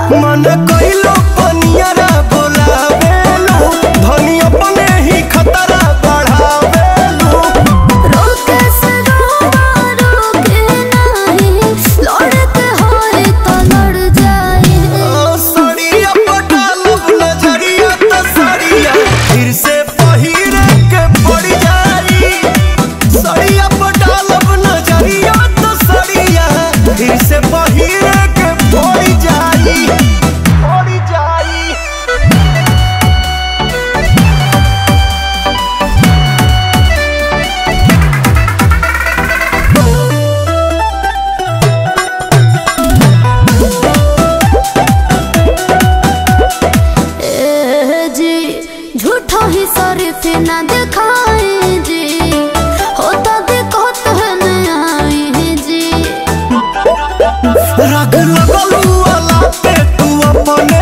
मन कइलो पनियरा बोलावेलू धनी अपने ही खतरा बढ़ावेलू। रोके से रोके नहीं लड़ते होए तो लड़ जाए। सड़िया पटालब नजरिया तो सड़िया फिर से पहिरे के पड़ जाई। सड़िया पटालब नजरिया तो सड़िया फिर से पहिरे के पड़ जाई। झूठो ही शरीफ ना दिखाए जी होता दिक्कत है न आए जी। रग लगलू वाला पे तू अपने